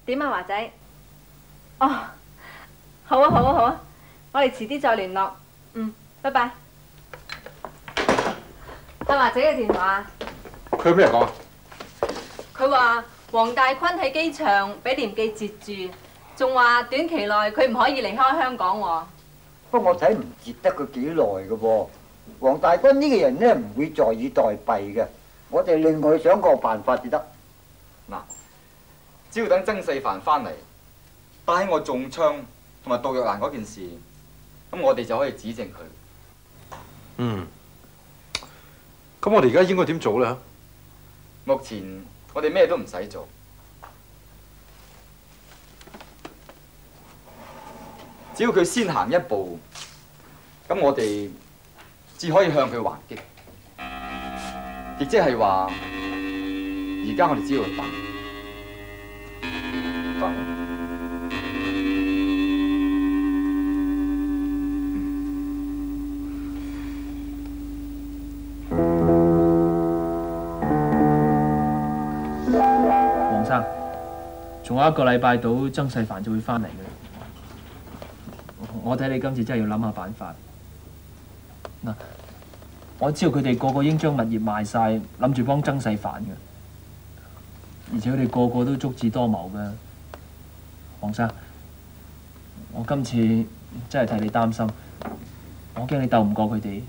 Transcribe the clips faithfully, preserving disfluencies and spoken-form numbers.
點啊，華仔？哦，好啊，好啊，好啊，我哋遲啲再聯絡。嗯，拜拜。係華仔嘅電話。 佢有咩講啊？ 佢話黃大坤喺機場俾廉記截住，仲話短期內佢唔可以離開香港喎。 不過我睇唔截得佢幾耐嘅噃。黃大軍呢個人咧唔會坐以待斃嘅，我哋另外想個辦法至得。 嗱，只要等曾世凡翻嚟，帶喺我中槍同埋杜若蘭嗰件事，咁我哋就可以指證佢。 嗯。咁我哋而家應該點做咧？ 目前我哋咩都唔使做，只要佢先行一步，咁我哋只可以向佢還擊，亦即係話，而家我哋只要等，等。 黃生，仲有一個禮拜到，曾世凡就會翻嚟嘅。我睇你今次真係要諗下辦法。嗱，我知道佢哋個個已經將物業賣晒，諗住幫曾世凡嘅，而且佢哋個個都足智多謀嘅。黃生，我今次真係替你擔心，我驚你鬥唔過佢哋。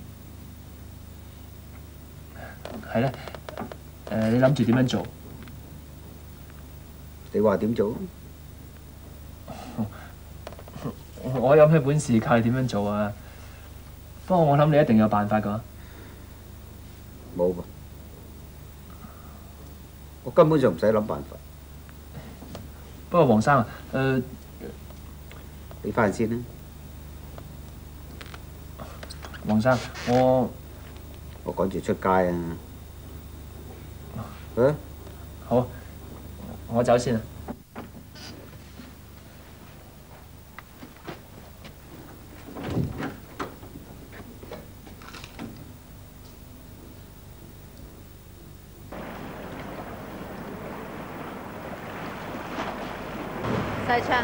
係咧，誒，你諗住點樣做？ 你話點做？ 我有咩本事靠你點樣做啊？不過我諗你一定有辦法㗎。 冇噃，我根本就唔使諗辦法。 不過黃生啊，誒、呃， 你翻去先啦。 黃生，我我趕住出街啊！啊？ 好，我走先啦。 細昌，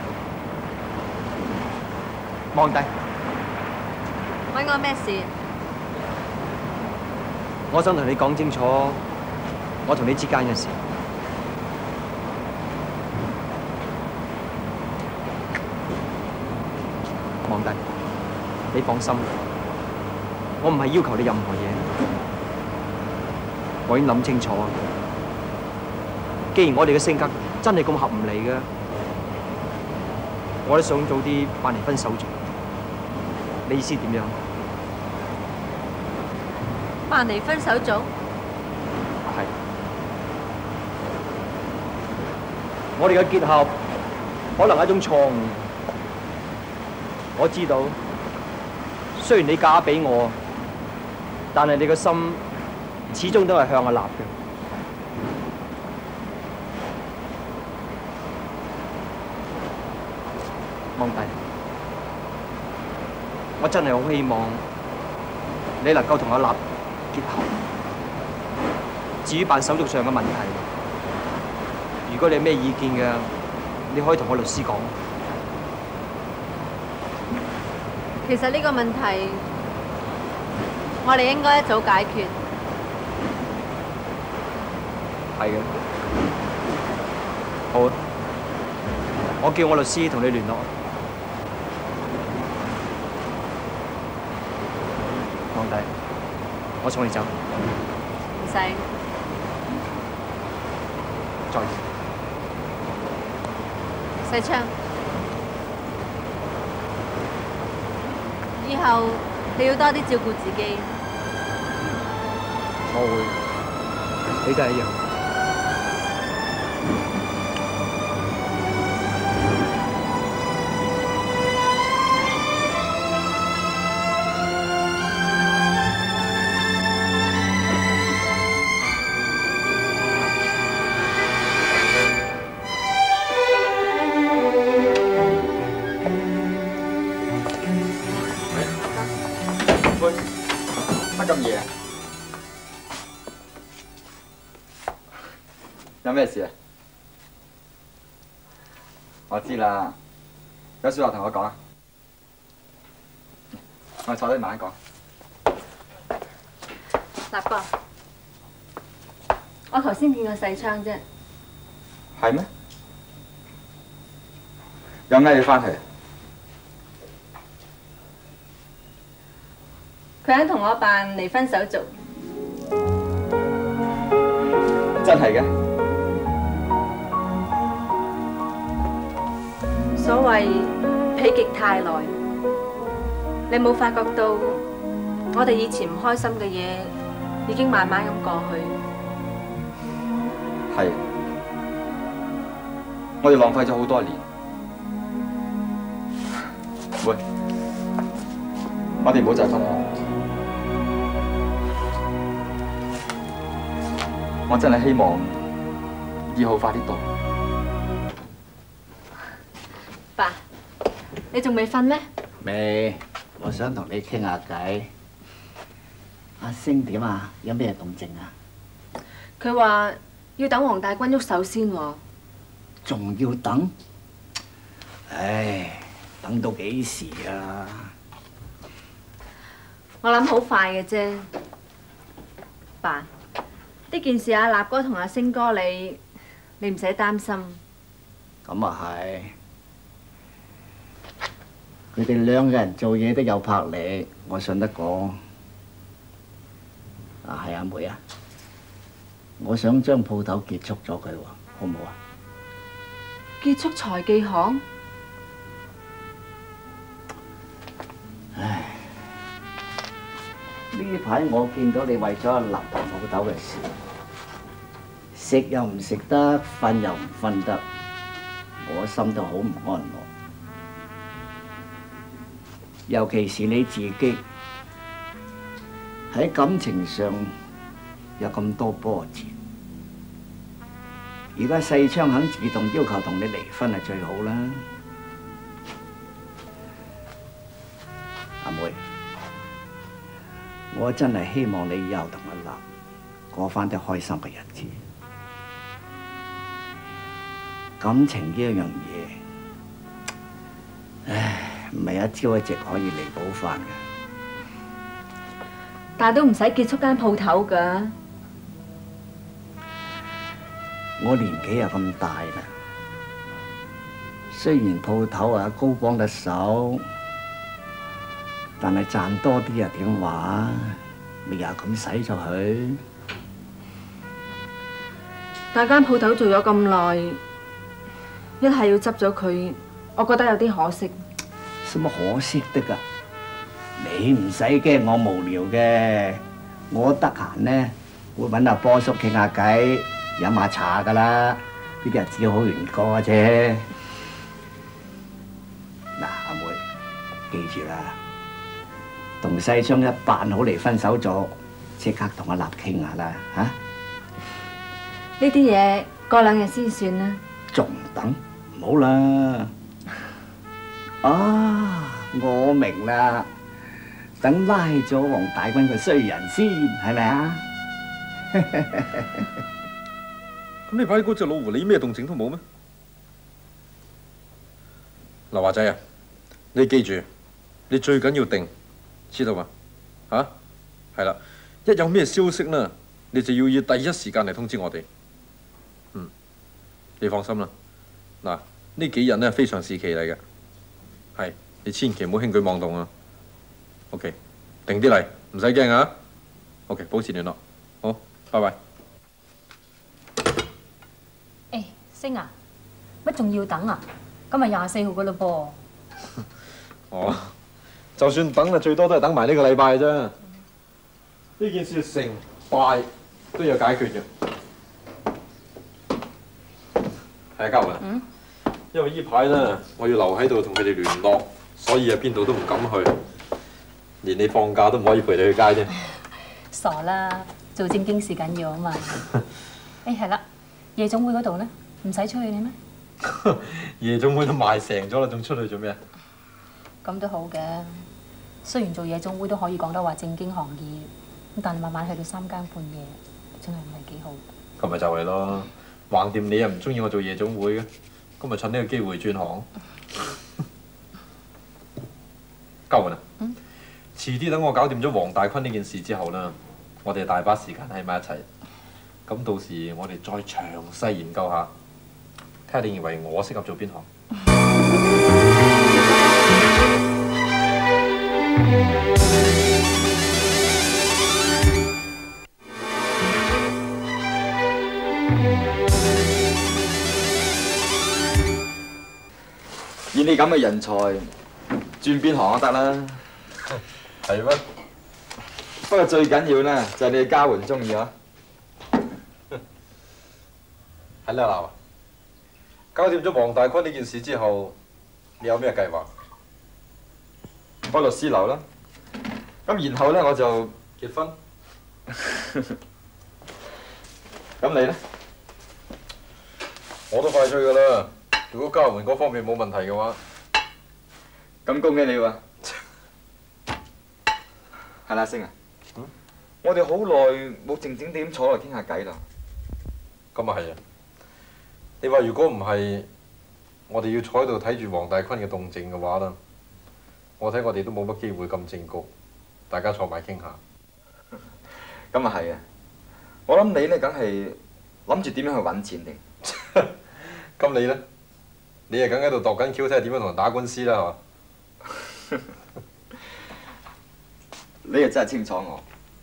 望低， 揾我咩事？ 我想同你講清楚，我同你之間嘅事。望低，你放心，我唔係要求你任何嘢，我已經諗清楚。既然我哋嘅性格真係咁合唔嚟嘅，我都想早啲辦離婚手續。你意思點樣？ 辦離婚手續？ 係。我哋嘅結合可能係一種錯誤。我知道，雖然你嫁俾我，但係你個心始終都係向我立嘅。望弟，我真係好希望你能夠同我立結合。至於辦手續上嘅問題，如果你有咩意見嘅，你可以同我律師講。 其實呢個問題，我哋應該一早解決。 係嘅。好啊，我叫我律師同你聯絡。皇帝，我送你走。 唔使。 再見。 細昌，以後你要多啲照顧自己。 我會，你都係一樣。 乜咁夜啊？有咩事啊？ 我知啦，有説話同我講啊！我坐低慢慢講。 立哥，我頭先見過細昌啫。 係咩？有嗌你翻去？ 佢喺同我辦離婚手續。 真係嘅？ 所謂否極泰來，你冇發覺到我哋以前唔開心嘅嘢已經慢慢咁過去。 係，我哋浪費咗好多年。喂，我哋唔好再分開。我真係希望以後快啲到。 爸，你仲未瞓咩？ 未，我想同你傾下偈。阿星點啊？有咩動靜啊？ 佢話要等黃大軍喐手先喎。 仲要等？唉，等到幾時啊？ 我諗好快嘅啫。爸，呢件事阿立哥同阿星哥你，你唔使擔心。 咁啊係。佢哋兩個人做嘢都有魄力，我信得過。啊，係阿妹啊，我想將鋪頭結束咗佢喎，好唔好啊？ 結束財記行？ 唉，呢排我見到你為咗阿立同鋪頭嘅事，食又唔食得，瞓又唔瞓得，我心都好唔安樂。尤其是你自己喺感情上有咁多波折，而家細昌肯自動要求同你離婚係最好啦。阿妹，我真係希望你以後同阿立過返啲開心嘅日子。感情呢一樣嘢，唉，唔係一朝一夕可以彌補翻嘅。 但係都唔使結束間鋪頭㗎。 我年紀又咁大啦，雖然鋪頭啊高幫得手，但係賺多啲又點話？咪又咁使咗佢。 但間鋪頭做咗咁耐，一係要執咗佢，我覺得有啲可惜。 使乜可惜得㗎？你唔使驚我無聊嘅，我得閒呢會揾阿波叔傾下偈，飲下茶㗎啦，呢啲日子好難過啫。嗱，阿妹，記住啦，同細昌一辦好離婚手續，即刻同阿立傾下啦，嚇！ 呢啲嘢過兩日先算啦。 仲等？唔好啦！啊，我明啦，等拉咗黃大軍個衰人先，係咪啊？ 咁呢排嗰隻老狐狸咩動靜都冇咩？嗱，華仔啊，你記住，你最緊要定，知道嘛？嚇，係啦，一有咩消息呢，你就要以第一時間嚟通知我哋。嗯，你放心啦。嗱，呢幾日呢非常時期嚟嘅，係你千祈唔好輕舉妄動啊。OK，定啲嚟，唔使驚啊。OK，保持聯絡，好，拜拜。 誒，星啊，乜仲要等啊？今日廿四號噶嘞噃。 哦，就算等啊，最多都係等埋呢個禮拜啫。呢件事成敗都有解決嘅。係啊，嘉雲。嗯。因為呢排咧，我要留喺度同佢哋聯絡，所以啊邊度都唔敢去，連你放假都唔可以陪你去街啫。 傻啦，做正經事緊要啊嘛。誒係啦，夜總會嗰度咧，唔使出去你咩？ 夜總會都賣成咗啦，仲出去做咩啊？ 咁都好嘅，雖然做夜總會都可以講得話正經行業，咁但係慢慢去到三更半夜，真係唔係幾好。 咁咪就係咯，橫掂你又唔中意我做夜總會嘅， 咁咪趁呢個機會轉行。交換啊！ 嗯。 遲啲等我搞掂咗黃大坤呢件事之後啦，我哋大把時間喺埋一齊。咁到時我哋再詳細研究下，睇下你認為我適合做邊行。 以你咁嘅人才，轉邊行都得啦。 係咩？ 不過最緊要咧就係你嘅交換中意啊！ 係啦，嗱，搞掂咗黃大坤呢件事之後，你有咩計劃？ 開律師樓啦。咁然後咧我就結婚。 咁你咧？ 我都快脆噶啦。如果交換嗰方面冇問題嘅話， 咁恭喜你喎！係啦，星啊，嗯、我哋好耐冇靜靜地咁坐落嚟傾下偈啦。 咁啊係啊！你話如果唔係，我哋要坐喺度睇住黃大坤嘅動靜嘅話啦，我睇我哋都冇乜機會咁正局，大家坐埋傾下。 咁啊係啊！我諗你咧，梗係諗住點樣去揾錢定？ 咁你咧？你係梗喺度度緊橋，睇下點樣同人打官司啦，係嘛？ 你又真係清楚我。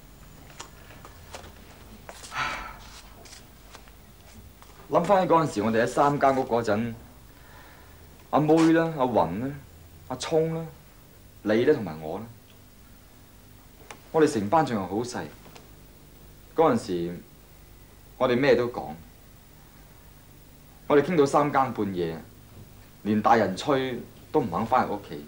諗翻起嗰陣時，我哋喺三間屋嗰陣，阿妹啦、阿雲啦、阿聰啦、你咧同埋我啦，我哋成班仲係好細。嗰陣時，我哋咩都講，我哋傾到三更半夜。連大人催都唔肯返入屋企，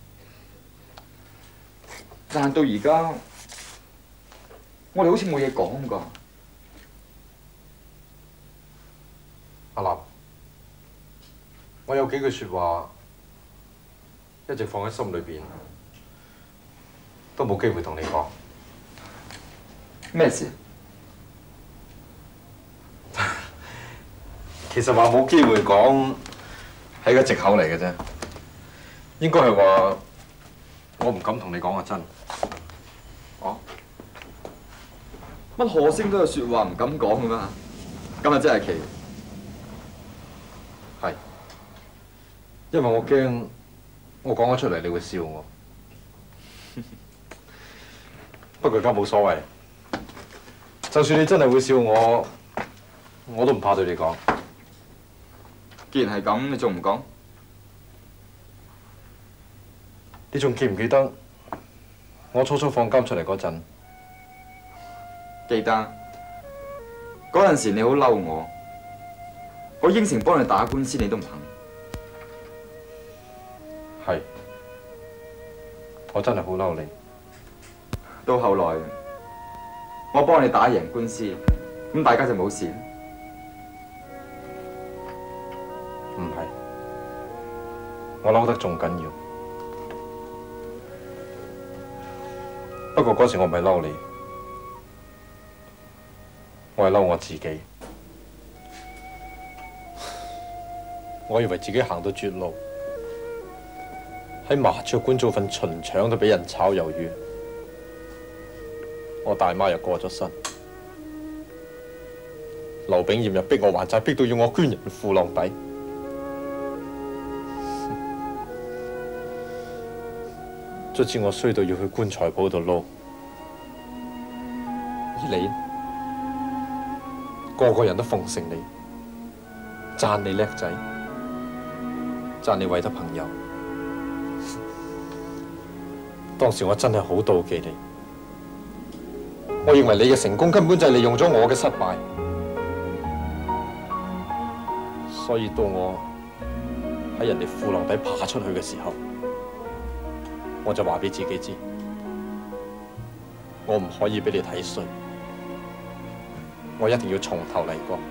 但係到而家，我哋好似冇嘢講咁㗎。 阿立，我有幾句説話一直放喺心裏邊，都冇機會同你講。 咩事？ 其實話冇機會講。係個藉口嚟嘅啫，應該係話我唔敢同你講個真。 哦，乜何星都有説話唔敢講嘅咩？今日真係奇。 係，因為我驚我講咗出嚟，你會笑我。不過而家冇所謂，就算你真係會笑我，我都唔怕對你講。 既然係咁，你仲唔講？ 你仲記唔記得我初初放監出嚟嗰陣？ 記得。嗰陣時你好嬲我，我應承幫你打官司，你都唔肯。 係，我真係好嬲你。 到後來，我幫你打贏官司，咁大家就冇事。 唔係，我嬲得仲緊要。不過嗰時我唔係嬲你，我係嬲我自己。我以為自己行到絕路，喺麻雀館做份巡腸都俾人炒魷魚。我大媽又過咗身，劉炳炎又逼我還債，逼到要我捐人褲浪底。卒之我衰到要去棺材鋪度撈，而你個個人都奉承你，讚你叻仔，讚你為得朋友。當時我真係好妒忌你，我認為你嘅成功根本就係利用咗我嘅失敗，所以到我喺人哋褲浪底爬出去嘅時候，我就話俾自己知，我唔可以俾你睇衰，我一定要從頭嚟過，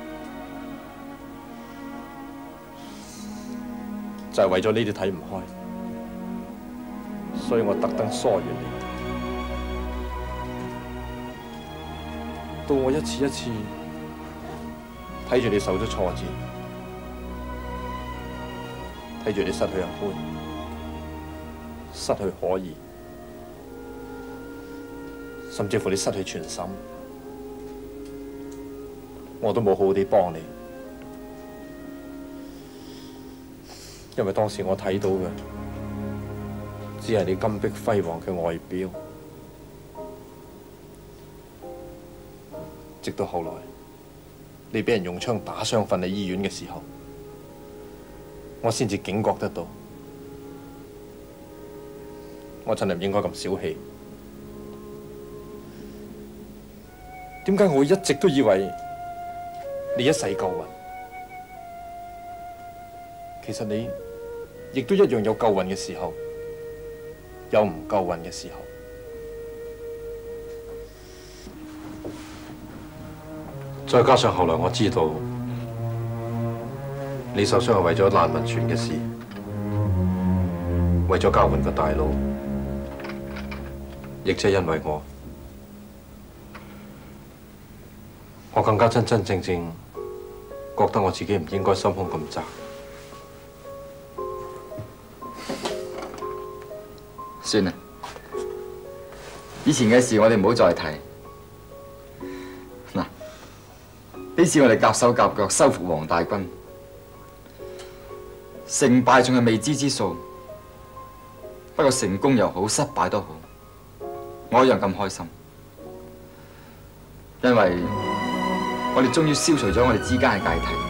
就係為咗呢啲睇唔開，所以我特登疏遠你。到我一次一次睇住你受咗挫折， 睇住你失去人歡，失去可兒，甚至乎你失去全心，我都冇好好地幫你，因為當時我睇到嘅只係你金碧輝煌嘅外表，直到後來你俾人用槍打傷瞓喺醫院嘅時候，我先至警覺得到，我真係唔應該咁小氣。點解我會一直都以為你一世夠運？其實你亦都一樣有夠運嘅時候，有唔夠運嘅時候。再加上後來我知道，你受傷係為咗難民船嘅事，為咗交換個大佬，亦即係因為我，我更加真真正正覺得我自己唔應該心胸咁窄。 算啦，以前嘅事我哋唔好再提。嗱，呢次我哋夾手夾腳收復黃大軍，成敗仲係未知之數。不過成功又好，失敗都好，我一樣咁開心，因為我哋終於消除咗我哋之間嘅芥蒂。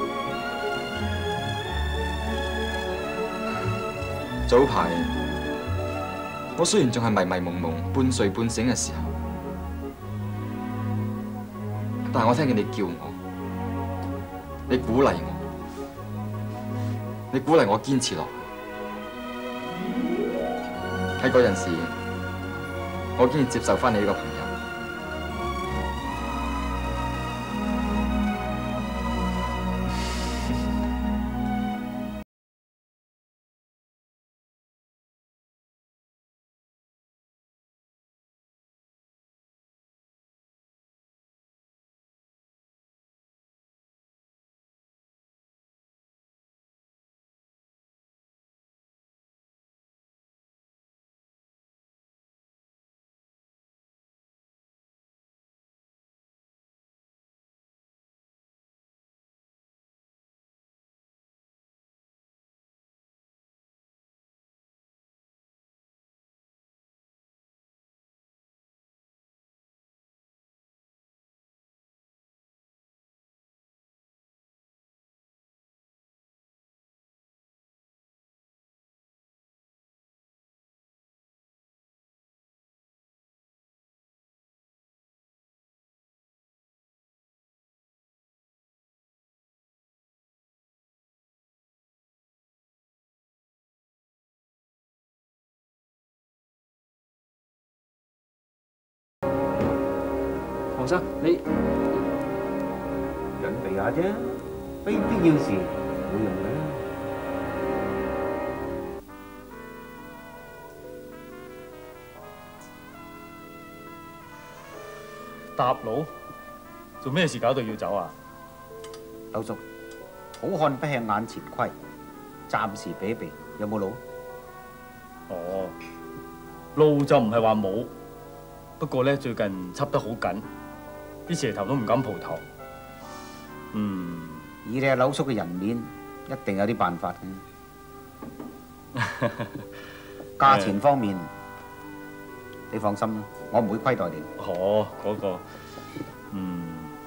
早排我雖然仲係迷迷蒙蒙、半睡半醒嘅時候，但係我聽見你叫我，你鼓勵我，你鼓勵我堅持落去。喺嗰陣時，我竟然接受返你呢個朋友。 黃生，你準備下啫，非必要時冇用嘅。 搭佬，做咩事搞到要走啊？ 劉叔，好漢不吃眼前虧，暫時避一避，有冇路？ 哦，路就唔係話冇，不過咧最近輯得好緊，啲蛇頭都唔敢蒲頭。嗯， 以你阿柳叔嘅人面，一定有啲辦法嘅。價錢方面，你放心啦，我唔會虧待你。 哦，嗰個，嗯，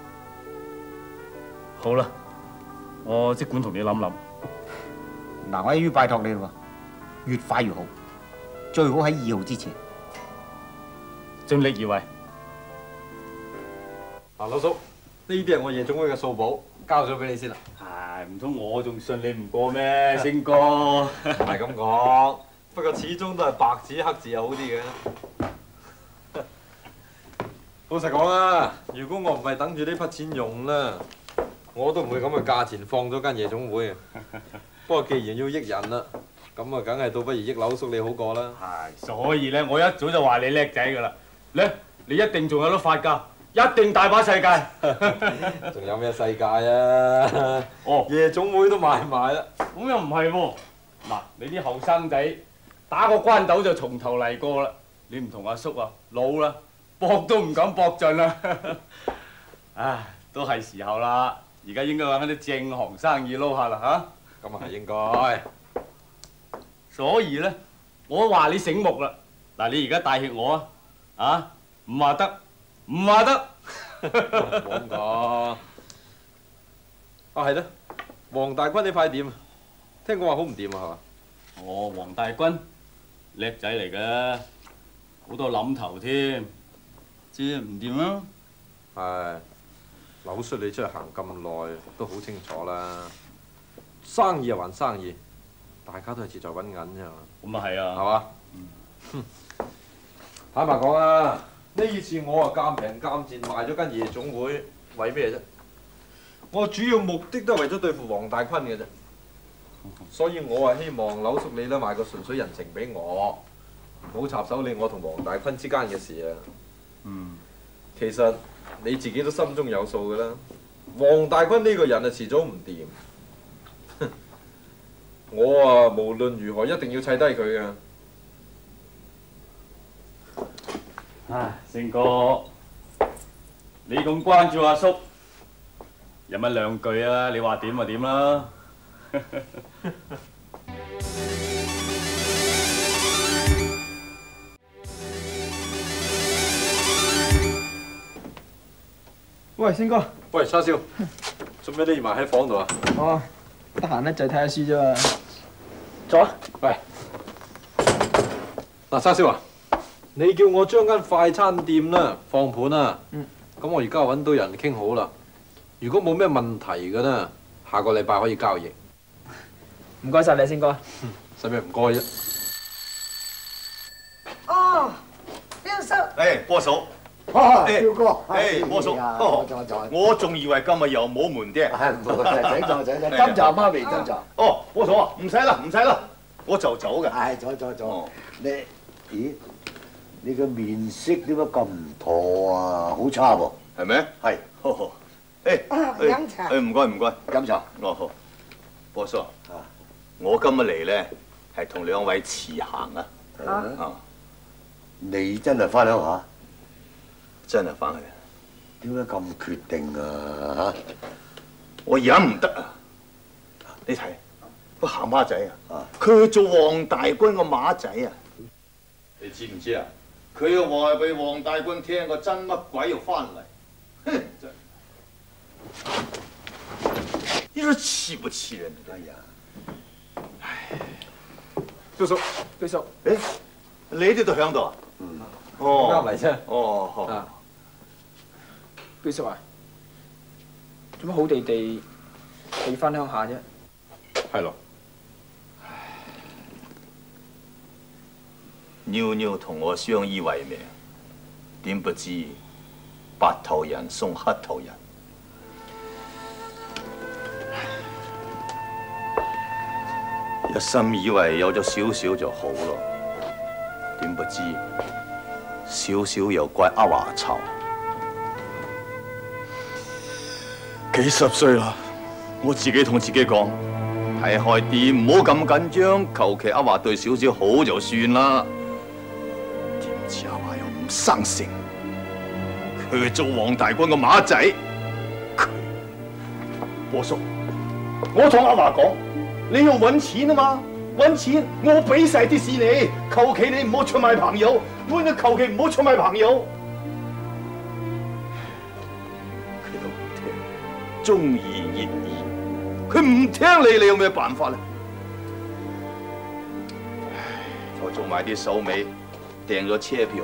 好啦，我即管同你諗諗。 嗱，我一於拜託你啦喎，越快越好，最好喺二號之前。 盡力而為。 嗱，老叔，呢啲係我夜總會嘅數簿，交咗俾你先啦。 唉，唔通我仲信你唔過咩，星哥？唔係咁講，不過始終都係白紙黑字又好啲嘅。老實講啦，如果我唔係等住呢筆錢用啦，我都唔會咁嘅價錢放咗間夜總會。不過既然要益人啦，咁啊梗係倒不如益柳叔你好過啦。 係，所以咧，我一早就話你叻仔㗎啦。咧，你一定仲有得發㗎，一定大把世界。 仲有咩世界啊？ 哦， 夜總會都賣埋啦。 咁又唔係喎， 嗱，你啲後生仔打個關鬥就從頭嚟過啦，你唔同阿叔啊，老啦，搏都唔敢搏盡啦。唉，都係時候啦，而家應該揾啲正行生意撈下啦嚇。 咁啊係應該。 所以咧，我話你醒目啦。嗱，你而家帶挈我啊，啊，唔話得，唔話得。 冇咁講。啊係咧，黃大軍呢塊點啊？聽講話好唔掂啊，係嘛？ 哦，黃大軍叻仔嚟嘅，好多諗頭添，知唔掂啊？ 係，柳叔你出去行咁耐，都好清楚啦。生意啊還生意，大家都係志在揾銀啫嘛。 咁啊係啊， 係嘛？嗯。坦白講啊，呢次我啊鑑平鑑賤賣咗間夜總會，為咩啫？我主要目的都係為咗對付黃大坤嘅啫。所以我啊希望柳叔你咧賣個純粹人情俾我，唔好插手理我同黃大坤之間嘅事啊。 嗯。 其實你自己都心中有數㗎啦。黃大坤呢個人啊遲早唔掂。我啊無論如何一定要砌低佢嘅。 唉，勝哥，你咁關注阿叔，有乜兩句啊？你話點就點啦。 喂，星哥。 喂，叉燒，做咩匿埋喺房度啊？ 哦，得閒咧就睇下書啫嘛。坐啊。 喂，嗱，叉燒啊，你叫我將間快餐店啦放盤啊。嗯。咁我而家揾到人傾好啦。如果冇咩問題嘅呢，下個禮拜可以交易。 唔該晒你，星哥。 使咩唔該啫？ 哦，標叔。 誒，波嫂。 啊，彪哥。 誒，波嫂。 坐坐坐。 我仲以為今日又冇門釘。 係唔好，請坐請坐。斟茶媽咪斟茶。 哦，波嫂啊，唔使啦，唔使啦，我就走嘅。 係，坐坐坐。你，咦？你個面色點解咁唔妥啊？好差喎。 係咩？係。好好。誒。 飲茶。 誒，唔該唔該。 飲茶。 哦好。波嫂。啊。我今日嚟咧，係同兩位辭行啊。啊。 你真係翻鄉下？ 真係翻去。 點解咁決定啊？ 我忍唔得啊！你睇個鹹蝦仔啊，佢做黃大軍個馬仔啊！你知唔知啊？佢又話俾黃大軍聽個真乜鬼又翻嚟，哼！真，你說氣不氣人？哎呀，唉， 標叔，標叔， 誒，你哋都響度啊？ 嗯。 哦。 啱嚟啫。 哦，好。 標叔啊，做乜好地地你翻鄉下啫？ 係咯。 妞妞同我相依為命，點不知白頭人送黑頭人。一心以為有咗少少就好咯，點不知少少又怪阿華巢。幾十歲啦，我自己同自己講，睇開啲，唔好咁緊張，求其阿華對少少好就算啦。點知阿華又唔生性，佢做黃大軍個馬仔，佢波叔，我同阿華講，你要揾錢啊嘛，揾錢我俾晒啲事你，求其你唔好出賣朋友，我你求其唔好出賣朋友。忠言逆耳，佢唔聽你，你有咩辦法咧？我做埋啲手尾，訂咗車票，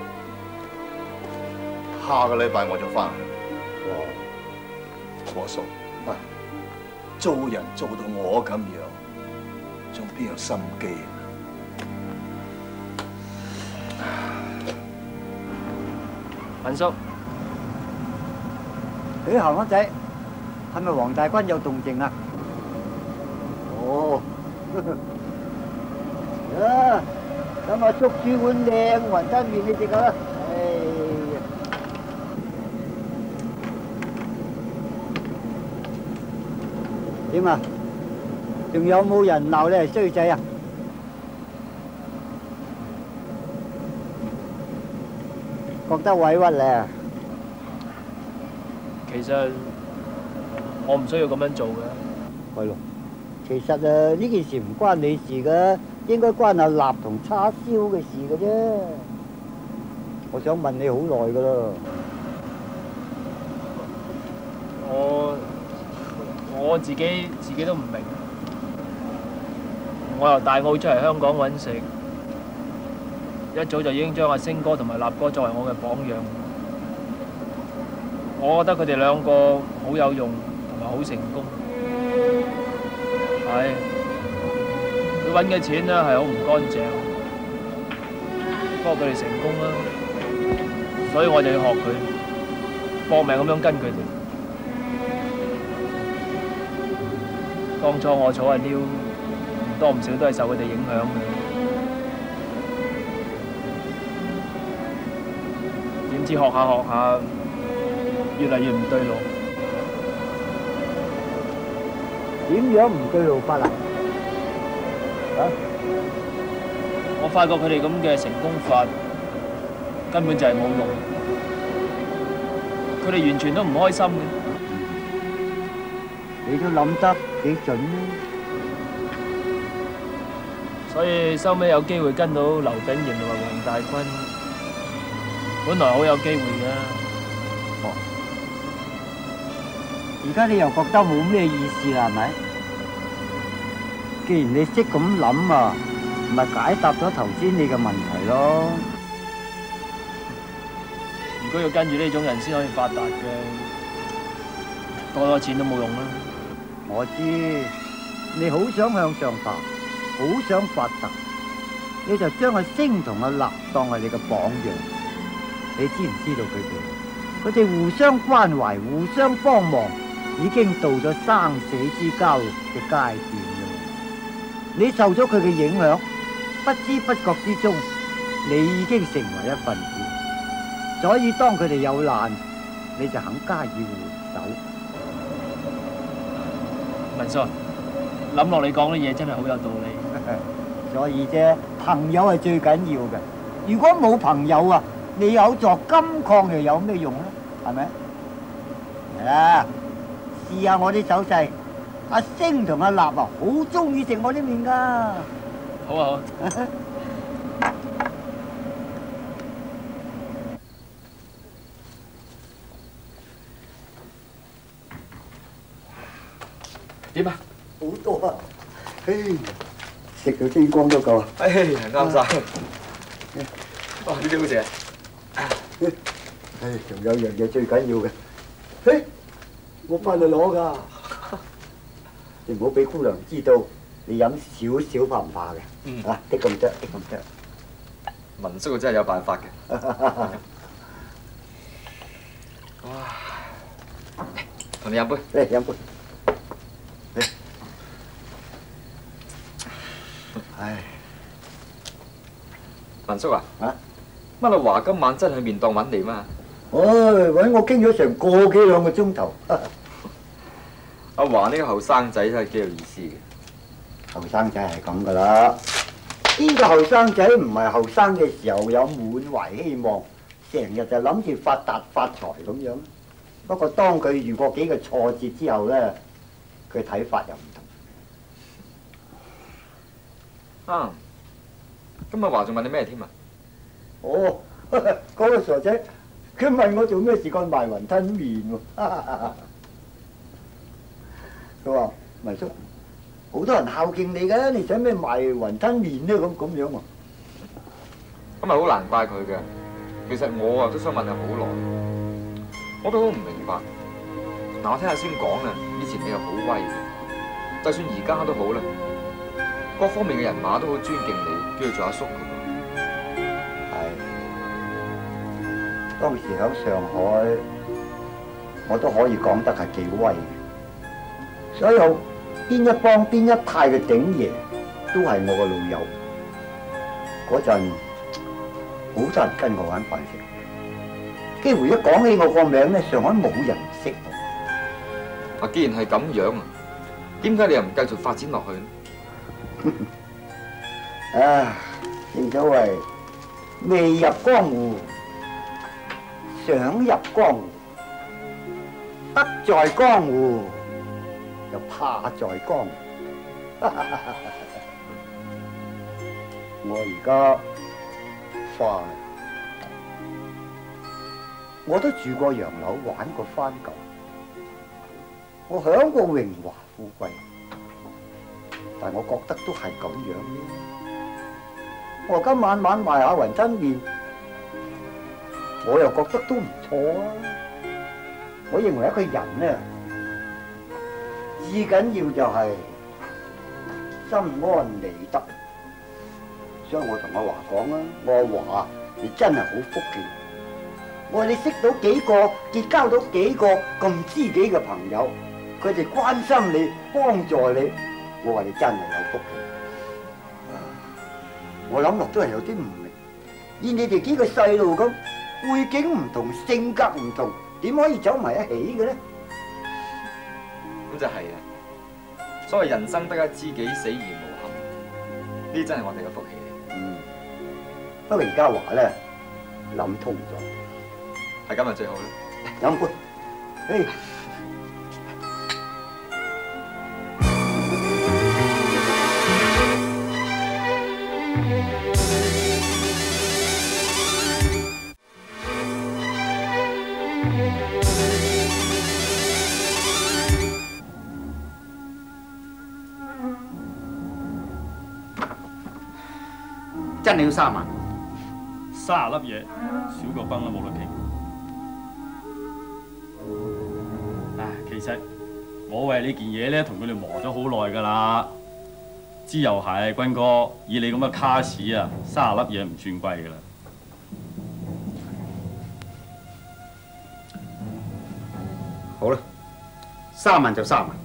下個禮拜我就翻去。哇！波叔，喂，做人做到我咁樣，仲邊有心機啊？ 文叔， 誒，鹹蝦仔。係咪黃大軍有動靜啊？哦，啊，咁啊捉住碗靚雲吞麵你食下啦。哎呀，點啊？仲有冇人鬧你係衰仔啊？ 覺得委屈咧？ 其實我唔需要咁樣做嘅。 係咯，其實啊呢件事唔關你事嘅，應該關阿立同叉燒嘅事嘅啫。我想問你好耐噶啦。 我我自己自己都唔明。我由大澳出嚟香港揾食，一早就已經將阿星哥同埋立哥作為我嘅榜樣。我覺得佢哋兩個好有用同埋好成功。係，佢揾嘅錢咧係好唔乾淨，不過佢哋成功啦，所以我就要學佢，搏命咁樣跟佢哋。當初我坐阿妞，唔多唔少都係受佢哋影響嘅。點知學下學下，越嚟越唔對路。 點樣唔對路法啊？啊！ 我發覺佢哋咁嘅成功法根本就係冇用，佢哋完全都唔開心嘅。 你都諗得幾準呢？ 所以收尾有機會跟到劉炳炎同埋黃大軍，本來好有機會嘅。 哦，而家你又覺得冇咩意思啦，係咪？既然你識咁諗啊，咪解答咗頭先你嘅問題咯。 如果要跟住呢種人先可以發達嘅，多多錢都冇用啦。 我知你好想向上爬，好想發達，你就將阿星同阿立當係你嘅榜樣。你知唔知道佢哋？佢哋互相關懷、互相幫忙，已經到咗生死之交嘅階段啦。你受咗佢嘅影響，不知不覺之中，你已經成為一份子。所以當佢哋有難，你就肯加以援手。 文叔，諗落你講啲嘢真係好有道理。 所以啫，朋友係最緊要嘅。如果冇朋友啊，你有座金礦又有咩用咧？係咪？嚟啦，試下我啲手勢。阿星同阿立啊，好中意食我啲麵噶。 好啊好。 點啊？ 好多啊！嘿，食到天光都夠啊！ 哎，啱晒。哇！呢啲好食。 唉，仲有樣嘢最緊要嘅。嘿，我翻去攞㗎。你唔好俾姑娘知道，你飲少少怕唔怕嘅？ 嗯。 啊，的咁得，的咁得。 文叔真係有辦法嘅。哇！同你飲杯。 嚟飲杯。唉， 文叔啊， 啊， 乜阿華今晚真係面檔揾你嘛？ 唉，揾我傾咗成個幾兩個鐘頭。 阿華呢個後生仔真係幾有意思嘅。 後生仔係咁噶啦，呢個後生仔唔係後生嘅時候有滿懷希望，成日就諗住發達發財咁樣。不過當佢遇過幾個挫折之後咧，佢睇法又唔同。 啊！咁阿華仲問你咩添啊？ 哦，嗰個傻仔，佢問我做咩事幹賣雲吞麵喎？佢話：文叔，好多人孝敬你嘅，你使咩賣雲吞麵呢？咁咁樣喎。 咁咪好難怪佢嘅。其實我啊都想問佢好耐，我都好唔明白。嗱，我聽阿先講啊，以前你又好威嘅，就算而家都好啦。各方面嘅人馬都好尊敬你，叫佢做阿叔嘅喎。 係，當時喺上海，我都可以講得係幾威嘅。所有邊一幫邊一派嘅頂爺都係我個老友。嗰陣好多人跟我玩飯食，幾乎一講起我個名咧，上海冇人唔識我。 啊，既然係咁樣啊，點解你又唔繼續發展落去呢？ 啊，正所謂未入江湖想入江湖，得在江湖，又怕在江湖。我而家快，我都住過洋樓，玩過番狗，我享過榮華富貴，但我覺得都係咁樣啫。我今晚晚賣下雲吞麵，我又覺得都唔錯啊！我認為一個人呢，至緊要就係心安理得。所以我同阿華講啊，我話華，你真係好福氣。我話你識到幾個，結交到幾個咁知己嘅朋友，佢哋關心你，幫助你，我話你真係有福氣。我諗落都係有啲唔明，以你哋幾個細路咁，背景唔同，性格唔同，點可以走埋一起嘅咧？ 咁就係啊！所謂人生得一知己，死而無憾，呢啲真係我哋嘅福氣嚟。 嗯，不過而家話咧諗通咗， 係咁就最好啦。 飲杯，嘿。 真係要三萬， 三十粒嘢，少個崩都冇得傾。唉，其實我為呢件嘢咧，同佢哋磨咗好耐㗎啦。知又係，軍哥，以你咁嘅卡士啊，三十粒嘢唔算貴㗎啦。 好啦，三萬就三萬，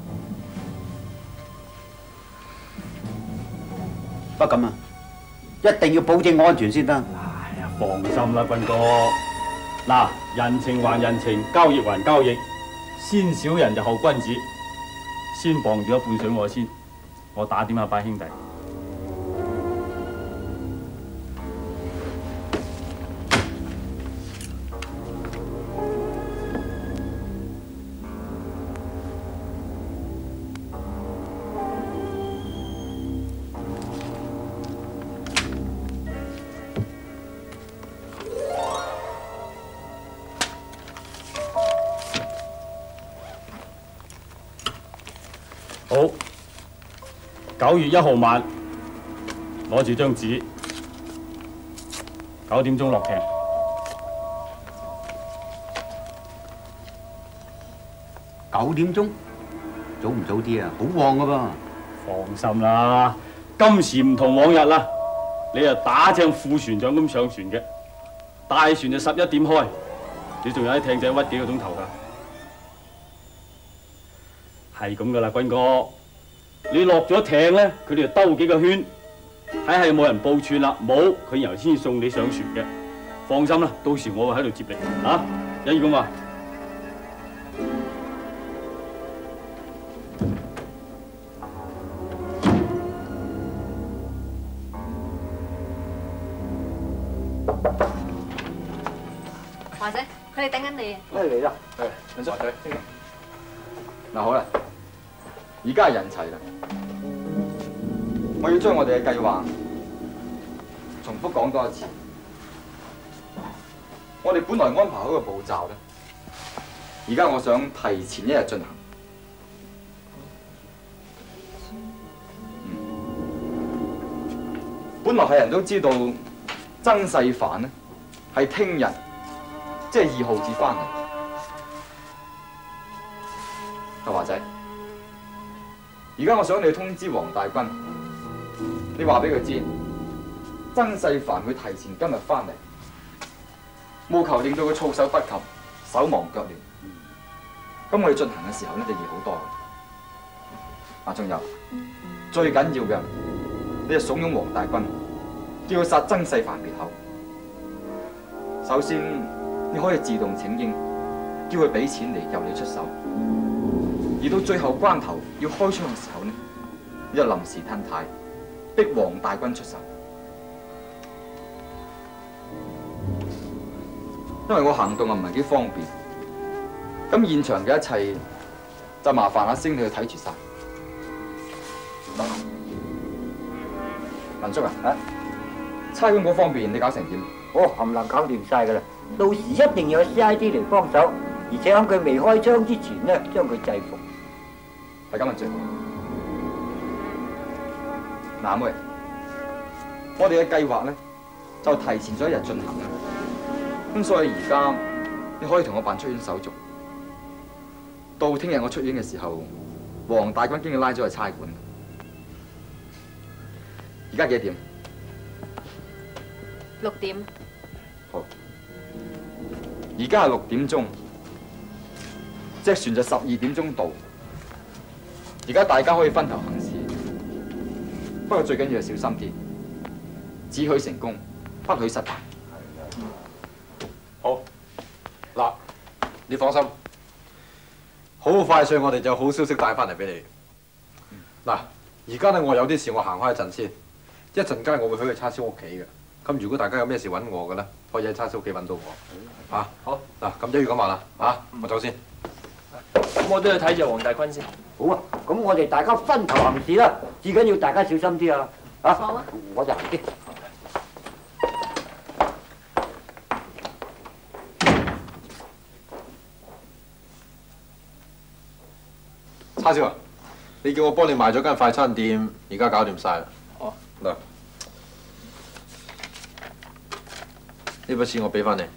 不咁啊！一定要保證安全先得。 哎呀，放心啦，軍哥。嗱，人情還人情，交易還交易，先小人就後君子。先傍住一半水我先，我打點下班兄弟。好，九月一號晚，攞住張紙，九點鐘落劇。 九點鐘，早唔早啲啊？好旺噶噃。 放心啦，今時唔同往日啦，你啊打正副船長咁上船嘅，大船就十一點開，你仲有啲艇仔屈幾個鐘頭㗎。係咁噶啦，軍哥，你落咗艇咧，佢哋就兜幾個圈，睇下有冇人報串啦，冇，佢然後先送你上船嘅。放心啦，到時我會喺度接你，啊，一於咁話。 華仔，佢哋等緊你啊！ 咩嚟啦？ 係，陳叔，華仔，嗱好啦。而家係人齊啦，我要將我哋嘅計劃重複講多一次。我哋本來安排好嘅步驟咧，而家我想提前一日進行。嗯，本來係人都知道曾世凡咧係聽日，即係二號至翻嚟。阿華仔。而家我想你通知黃大軍，你話俾佢知，曾世凡會提前今日翻嚟，務求令到佢措手不及、手忙腳亂。咁我哋進行嘅時候咧就易好多。啊，仲有最緊要嘅，你就慫恿黃大軍，叫佢殺曾世凡滅口。首先，你可以自動請纓，叫佢俾錢嚟由你出手。而到最後關頭要開槍嘅時候呢，你就臨時褪軚，逼黃大軍出手。 因為我行動啊唔係幾方便。咁現場嘅一切就麻煩阿星你去睇住晒。文叔啊，啊，差館嗰方面你搞成點？ 我冚唪唥搞掂晒㗎啦，到時一定要有 C I D 嚟幫手，而且喺佢未開槍之前咧，將佢制服。 係咁啊，最好。嗱，阿妹，我哋嘅計劃咧就提前咗一日進行啦。咁所以而家你可以同我辦出院手續，到聽日我出院嘅時候，黃大軍經已拉咗去差館。而家幾點？ 六點。 好。而家係六點鐘，隻船就十二點鐘到。而家大家可以分頭行事，不過最緊要係小心啲，只許成功，不許失敗。 好，嗱，你放心，好快脆我哋就有好消息帶翻嚟俾你。嗱，而家咧我有啲事，我行開一陣先，一陣間我會去佢叉燒屋企嘅。咁如果大家有咩事揾我嘅咧，可以喺叉燒屋企揾到我。嚇，好，嗱，咁一於咁話啦，嚇，我走先。 咁我都要睇住黃大坤先。 好啊，咁我哋大家分頭行事啦，至緊要大家小心啲啊！啊， 好啊， 我就行先。 叉燒啊，你叫我幫你賣咗間快餐店，而家搞掂晒啦。 哦， 嗱，呢筆錢我俾翻你。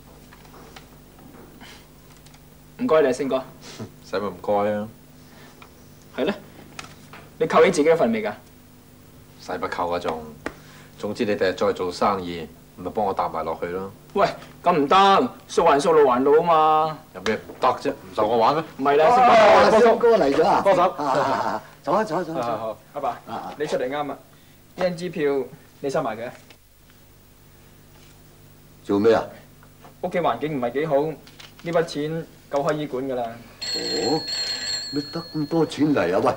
唔該你，星哥。 使乜唔該啊？ 係咧，你扣起自己一份未㗎？ 使乜扣啊仲？總之你第日再做生意，咪幫我搭埋落去咯。 喂，咁唔得，數還數路還路啊嘛。 有咩唔得啫？唔受我玩咩？ 唔係啦， 星哥嚟咗啊！ 幫手。 走啊走啊走啊！ 好好，阿爸，你出嚟啱啊！呢張支票你收埋佢。 做咩啊？ 屋企環境唔係幾好，呢筆錢夠開醫館㗎啦。 哦，咩得咁多錢嚟啊？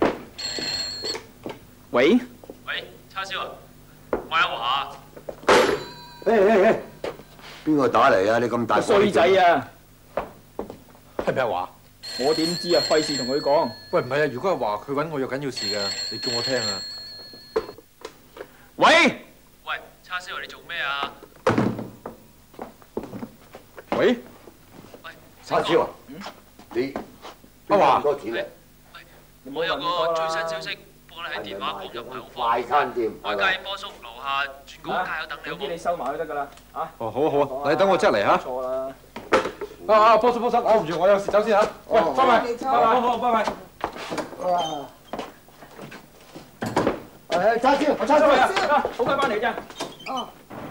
喂！ 喂？ 喂，叉燒啊！我有華。 誒誒誒，邊個打嚟啊？你咁大衰仔啊！ 係咪話？ 我點知啊？費事同佢講。 喂，唔係啊！如果係話佢揾我有緊要事㗎，你叫我聽啊！ 喂！ 喂，叉燒啊！你做咩啊？ 喂？ 喂， 叉燒啊！你阿華， 咁多錢嚟？ 我有個最新消息，不過你喺電話講又唔係好方便。 快餐店。 我而家喺波叔樓下轉角街口等你好冇？ 你收埋都得㗎啦，啊！ 哦，好啊好啊，你等我即刻嚟嚇。 錯啦。 啊啊，波叔波叔，對唔住，我有事走先嚇。喂，拜拜，拜拜，好好，拜拜。 哇！誒，叉燒，我叉燒啊！好快翻嚟啫。 哦。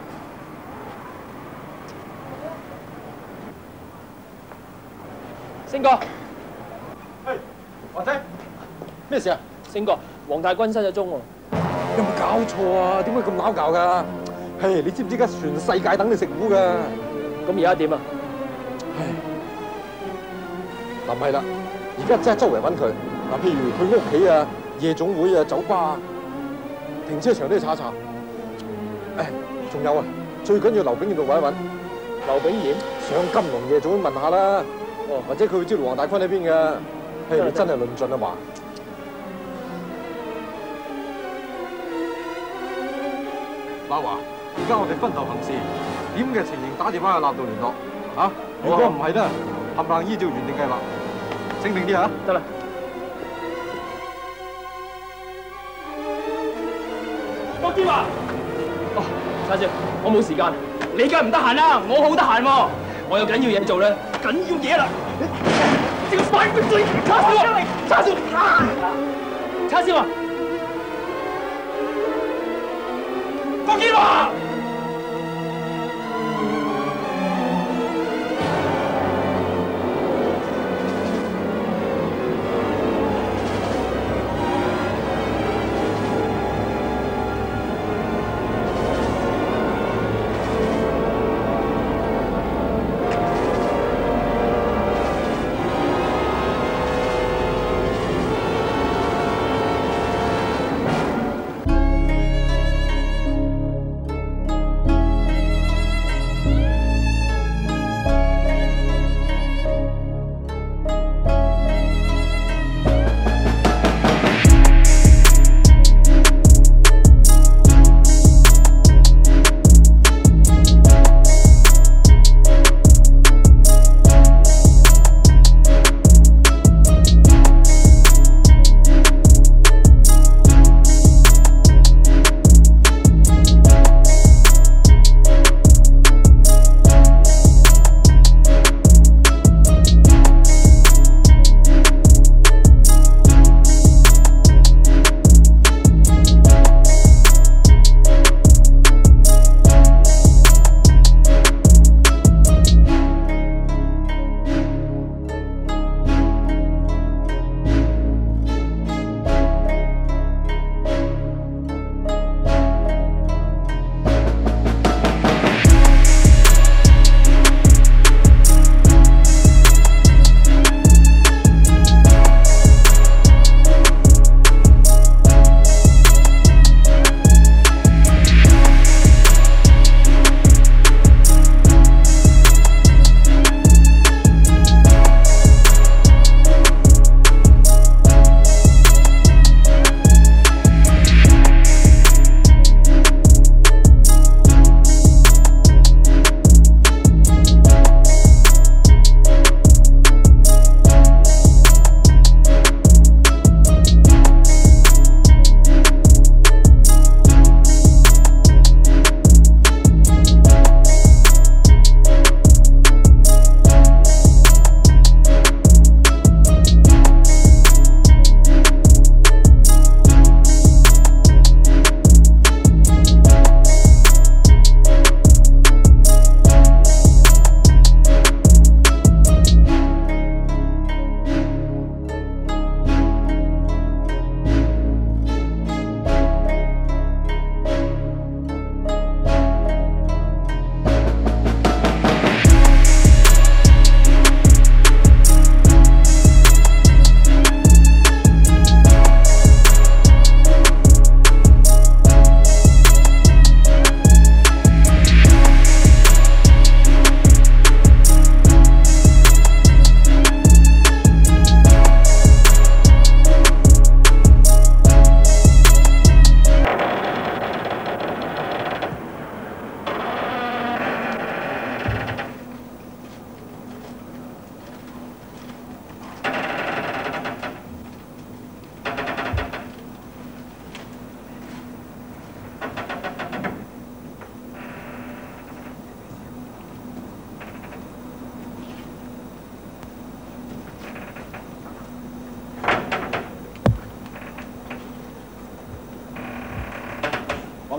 星哥， 係，華仔，咩事啊？ 星哥，黃大軍失咗蹤喎。 有冇搞錯啊？點解咁撈搞㗎？嘿，你知唔知而家全世界等你食糊㗎？ 咁而家點啊？ 唉，嗱唔係啦，而家真係周圍揾佢。嗱，譬如佢屋企啊、夜總會啊、酒吧啊、停車場都要查一查。誒，仲有啊，最緊要劉炳賢度揾一揾。 劉炳賢上金龍夜總會問下啦。哦，或者佢會知道黃大坤喺邊㗎。嘿，你真係論盡啊華。嗱華，而家我哋分頭行事，點嘅情形打電話去立度聯絡。嚇！如果唔係咧，冚唪唥依照原定計劃，醒定啲嚇。 得啦。郭建華，哦，叉燒，我冇時間，你梗係唔得閒啦，我好得閒喎，我有緊要嘢做咧，緊要嘢啦。呢個快啲追叉燒啊！叉燒，叉燒啊！郭建華。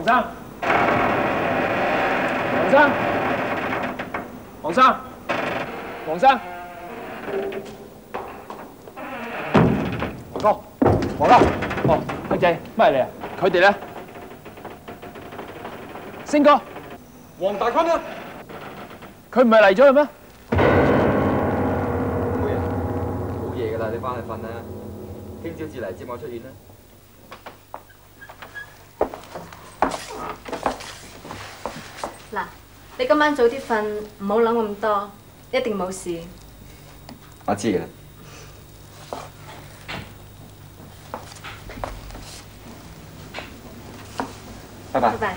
黃生，黃生，黃生，黃生，黃哥，黃哥，哦，阿仔，乜嚟啊？佢哋咧？星哥， 黃大坤啊！ 佢唔係嚟咗啦咩？ 冇嘢，好夜噶啦，你翻去瞓啦。聽朝至嚟接我出院啦。 嗱，你今晚早啲瞓，唔好諗咁多，一定冇事。 我知嘅啦。拜拜。 拜拜。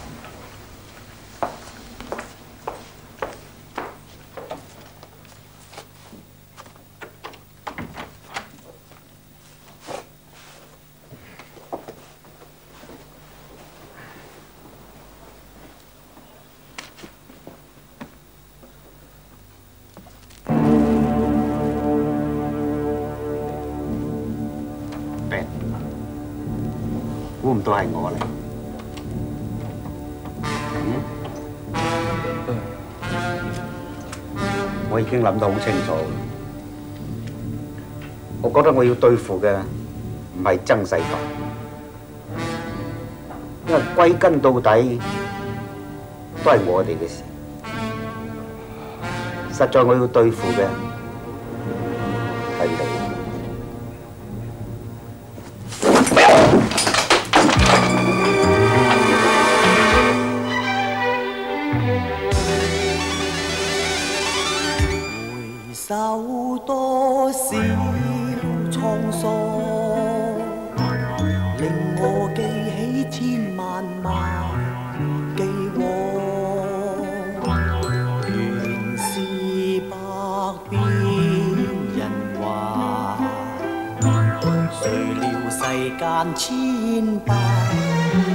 估唔到係我嚟。我已經諗得好清楚，我覺得我要對付嘅唔係曾世凡，因為歸根到底都係我哋嘅事。實在我要對付嘅係你。 受多少滄桑，令我記起千萬萬既往。原是百變人寰，誰料世間千百